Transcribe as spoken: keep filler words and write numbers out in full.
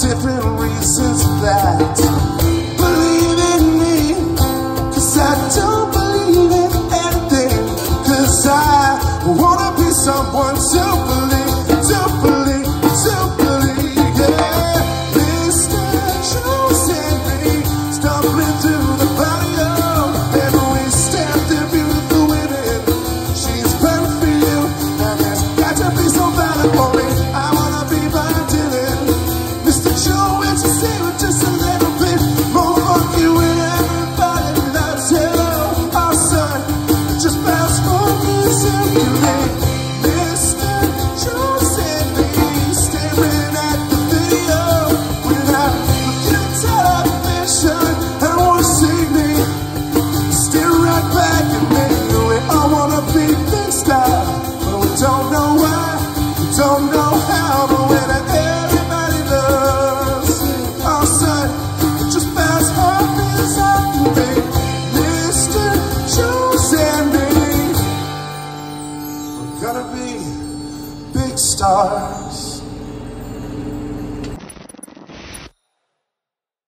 different reasons for that. Believe in me, cause I don't believe in anything. Cause I wanna be someone to believe, to believe, to believe, yeah. Mister Chosen me, stumbling through the patio, and we stand there beautiful women. She's perfect for you, and there's got to be some valid for me. I wanna be blinded. Mister Joe, it's a sailor, just a little bit more funky when everybody loves you. Oh, son, just fast focus on you. Mister Joe sent me staring at the video without looking at television. I want to see me stare right back at me. We all want to be big style, but we don't know why, we don't know how, but when I everybody loves me. Oh, son, just fast focus on me. Mister Chosen me. We're gonna be big stars.